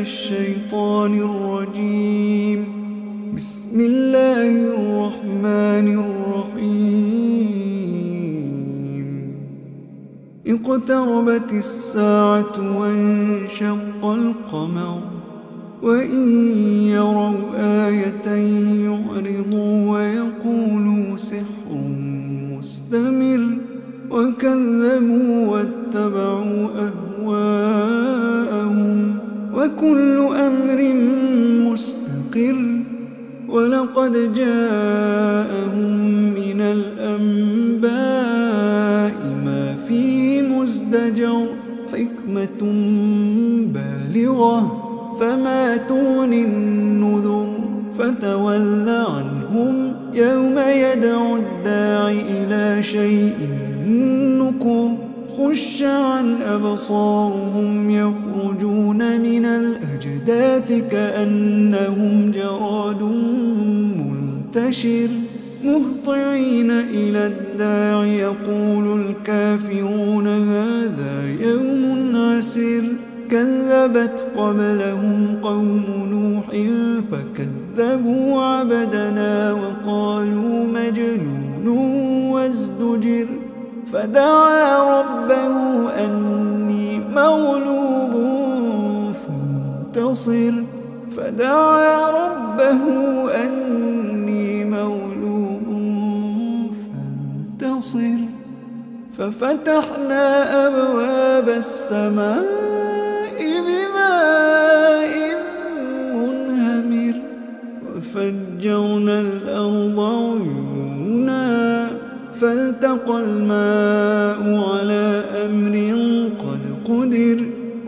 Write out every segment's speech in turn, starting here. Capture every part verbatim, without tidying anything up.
الشيطان الرجيم. بسم الله الرحمن الرحيم. اقتربت الساعة وانشق القمر وإن يروا آية يعرضوا ويقولوا سحر مستمر وكذبوا واتبعوا أهواءهم وكل أمر مستقر ولقد جاءهم من الأنباء ما فيه مزدجر حكمة بالغة فما تغني النذر فتول عنهم يوم يدعو الداعي إلى شيء نكر خش عن أبصارهم يخرجون من الأجداث كأنهم جراد منتشر مهطعين إلى الداع يقول الكافرون هذا يوم عسر كذبت قبلهم قوم نوح فكذبوا عبدنا وقالوا مجنون وازدجر فدعا ربه أني مغلوب فانتصر فدعا ربه أني مغلوب فانتصر ففتحنا أبواب السماء بماء منهمر وفجرنا الأرض عيونا فالتقى الماء على أمر قد قدر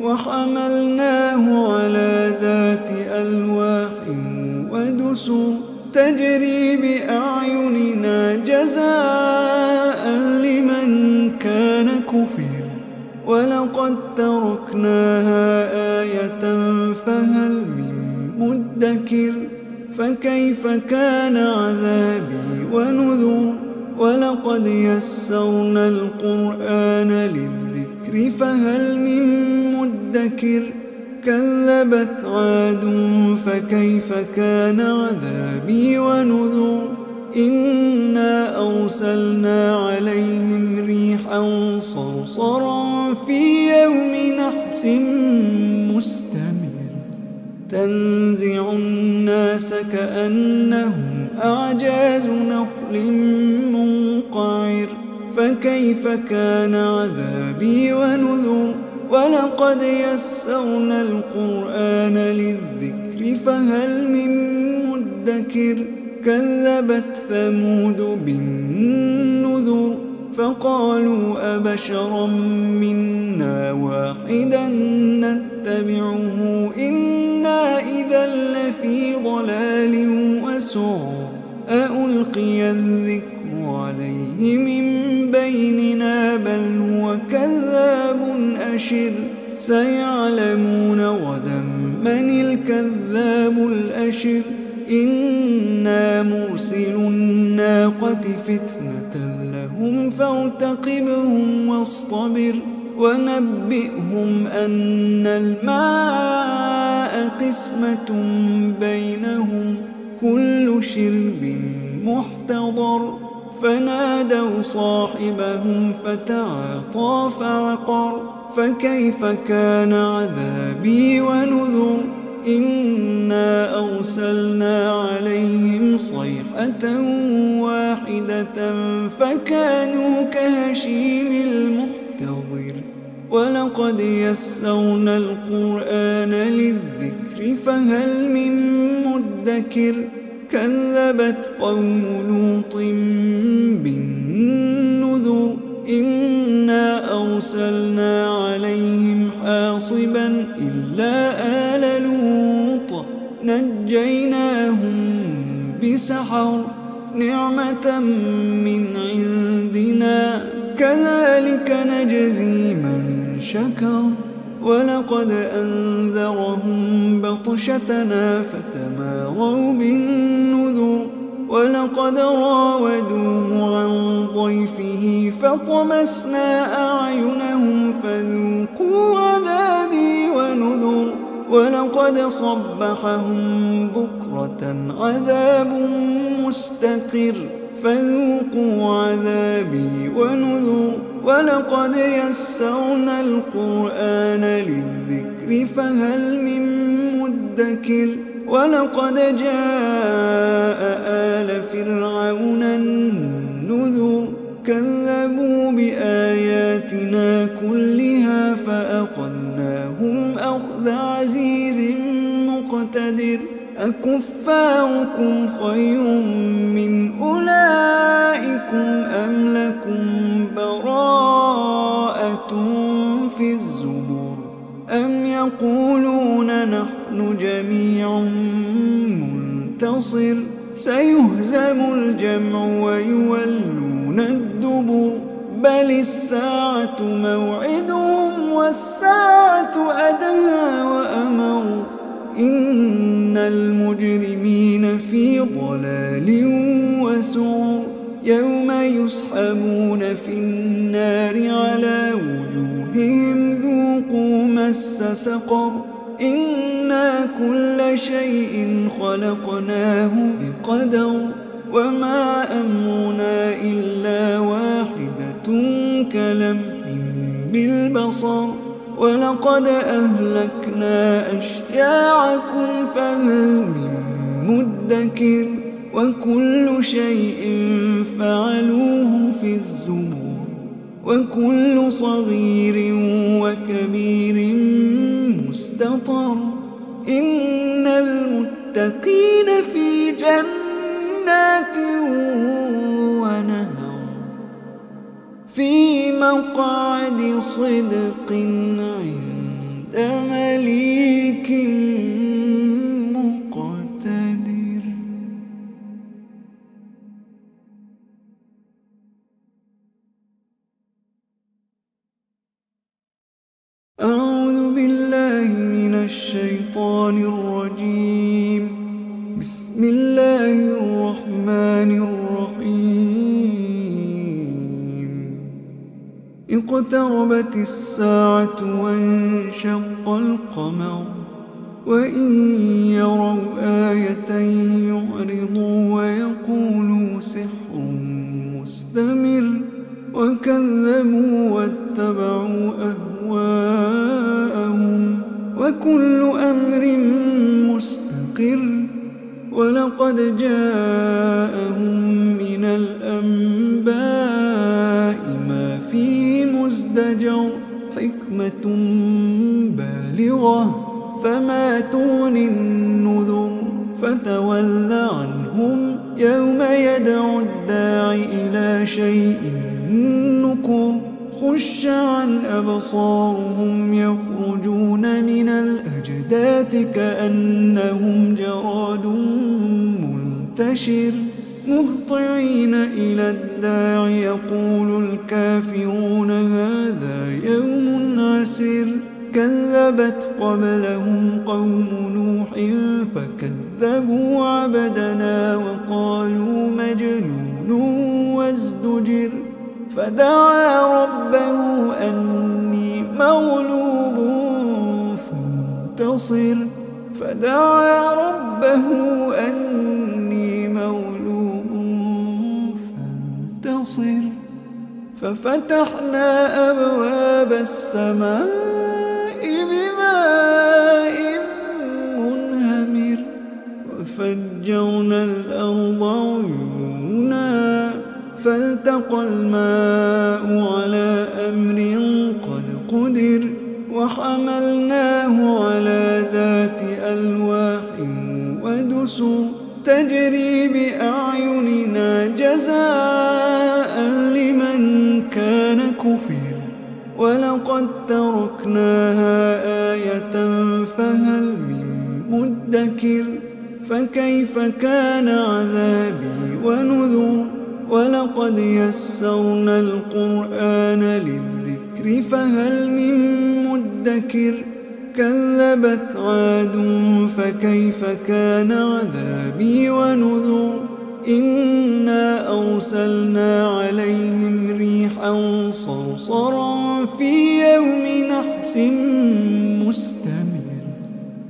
وحملناه على ذات ألواح ودسر تجري بأعيننا جزاء لمن كان كفر ولقد تركناها آية فهل من مدكر فكيف كان عذابي ونذر ولقد يسرنا القرآن للذكر فهل من مدكر كذبت عاد فكيف كان عذابي ونذر إنا أرسلنا عليهم ريحا صرصرا في يوم نحس مستمر تنزع الناس كأنهم أعجاز نخل منقعر فكيف كان عذابي ونذر ولقد يسرنا القرآن للذكر فهل من مدكر كذبت ثمود بالنذر فقالوا أبشرا منا واحدا نتبعه إنا إذا لفي ضلال وسعر أألقي الذكر عليه من بيننا بل هو كذاب أشر سيعلمون غدا من الكذاب الأشر إنا مرسل الناقة فتنة لهم فارتقبهم واصطبر ونبئهم أن الماء قسمة بينهم كل شرب محتضر فنادوا صاحبهم فتعاطى فعقر فكيف كان عذابي ونذر إنا أرسلنا عليهم صيحة واحدة فكانوا كهشيم المحتضر ولقد يسرنا القرآن للذكر فهل من مدكر كذبت قوم لوط بالنذر إنا أرسلنا عليهم حاصبا إلا آل لوط نجيناهم بسحر نعمة من عندنا كذلك نجزي من شكر ولقد أنذرهم بطشتنا فتماروا بالنذر ولقد راودوه عن ضيفه فطمسنا أعينهم فذوقوا عذابي ونذر ولقد صبحهم بكرة عذاب مستقر فذوقوا عذابي ونذر ولقد يسرنا القرآن للذكر فهل من مدكر ولقد جاء آل فرعون النذر كذبوا بآياتنا كلها فأخذناهم أخذ عزيز مقتدر أكفاركم خير من أولئكم أم لكم براءة في الزبر أم يقولون نحن جميع منتصر سيهزم الجمع ويولون الدبر بل الساعة موعدهم والساعة أدهى وأمر إن المجرمين في ضلال وسعر يوم يسحبون في النار على وجوههم ذوقوا مس سقر إنا كل شيء خلقناه بقدر وما أمرنا إلا واحدة كلمح بالبصر ولقد أهلكنا أشياعكم فهل من مدكر وكل شيء فعلوه في الزبر وكل صغير وكبير مستطر إن المتقين في جنات ونهر في مقعد صدق عند مليك مقتدر. أعوذ بالله من الشيطان الرجيم. بسم الله الرحمن الرحيم. اقتربت الساعة وانشق القمر وإن يروا آية يعرضوا ويقولوا سحر مستمر وكذبوا واتبعوا أهواءهم وكل أمر مستقر ولقد جاءهم من الأنباء ما فيه مزدجر حكمة بالغة فما تغني النذر فتول عنهم يوم يدعو الداع إلى شيء نكر خش عن أبصارهم يخرجون من الأجداث كأنهم جراد منتشر مهطعين إلى الداع يقول الكافرون هذا يوم عسير كذبت قبلهم قوم نوح فكذبوا عبدنا وقالوا مجنون وازدجر فدعا ربه أني مغلوب فانتصر فدعا ربه أني مغلوب فانتصر ففتحنا أبواب السماء بماء منهمر وفجرنا الأرض عيونا فالتقى الماء على أمر قد قدر وحملناه على ذات ألواح ودسر تجري بأعيننا جزاء لمن كان كفر ولقد تركناها آية فهل من مدكر فكيف كان عذابي ونذر ولقد يسرنا القرآن للذكر فهل من مدكر كذبت عاد فكيف كان عذابي ونذر إنا أرسلنا عليهم ريحا صرصرا في يوم نحس مستمر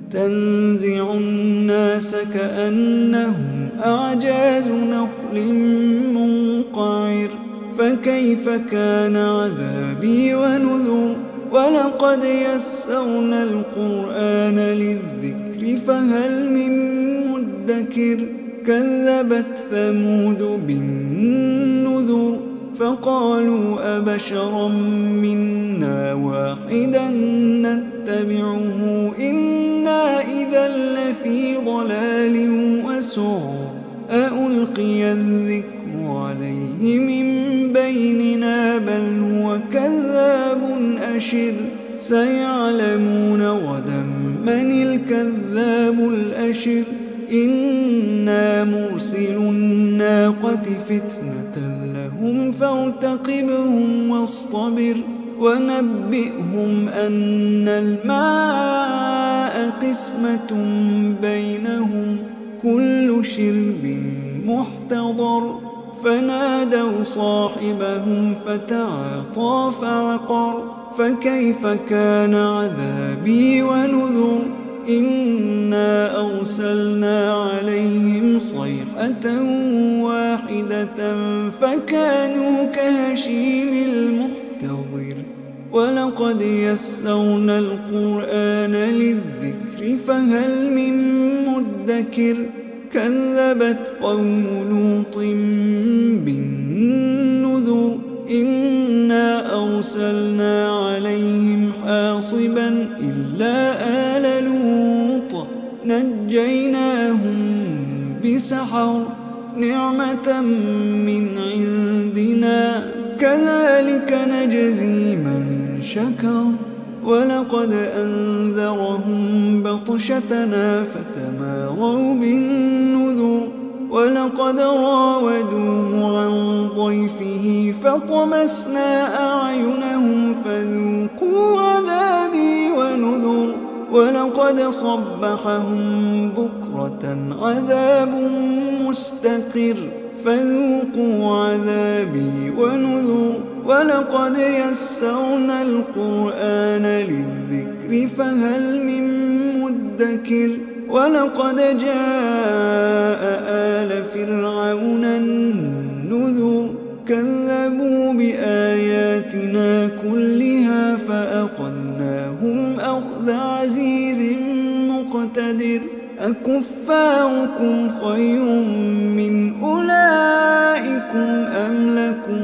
تنزع الناس كأنهم أعجاز نخل منقعر فكيف كان عذابي ونذر ولقد يسرنا القرآن للذكر فهل من مدكر كذبت ثمود بالنذر فقالوا أبشرا منا واحدا نتبعه إنا إذا لفي ضلال وسعر أألقي الذكر عليه من بيننا بل هو كذاب أشر سيعلمون غدا من الكذاب الأشر إنا مرسل الناقة فتنة لهم فارتقبهم واصطبر ونبئهم أن الماء قسمة بينهم كل شرب محتضر فنادوا صاحبهم فتعاطى فعقر فكيف كان عذابي ونذر إنا أرسلنا عليهم صيحة واحدة فكانوا كهشيم المحتضر ولقد يسرنا القرآن للذكر فهل من مدكر كذبت قوم لوط بالنذر إنا أرسلنا عليهم حاصبا إلا آل لوط نجيناهم بسحر نعمة من عندنا كذلك نجزي من شكر ولقد أنذرهم بطشتنا فتماروا بالنذر ولقد راودوه عن ضيفه فطمسنا أعينهم فذوقوا عذابي ونذر ولقد صبحهم بكرة عذاب مستقر فذوقوا عذابي ونذر ولقد يسرنا القرآن للذكر فهل من مدكر ولقد جاء آل فرعون النذر كذبوا بآياتنا كلها فأخذناهم أخذ عزيز مقتدر أكفاركم خير من أولئكم أم لكم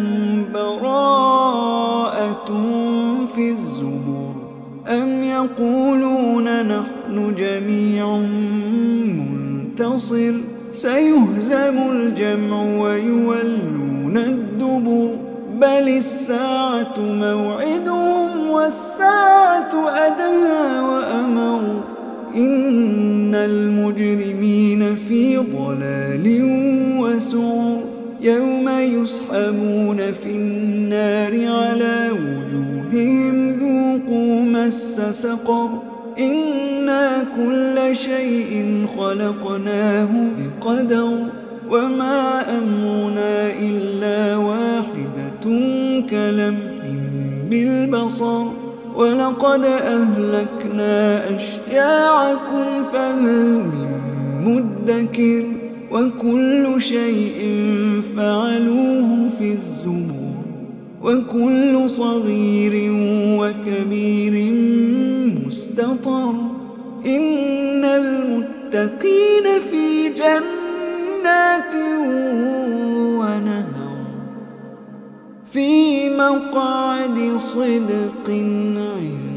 براءة في الزبر أم يقولون نحن جميع منتصر سيهزم الجمع ويولون الدبر بل الساعة موعدهم والساعة أدهى وأمر إن المجرمين في ضلال وسعر يوم يسحبون في النار على وجوههم ذوقوا مس سقر إنا كل شيء خلقناه بقدر وما أمرنا إلا واحدة كلمح بالبصر ولقد أهلكنا أشياعكم فهل من مدكر وكل شيء فعلوه في الزبر وكل صغير وكبير مستطر إن المتقين في جنات ونهر في مقعد صدق عند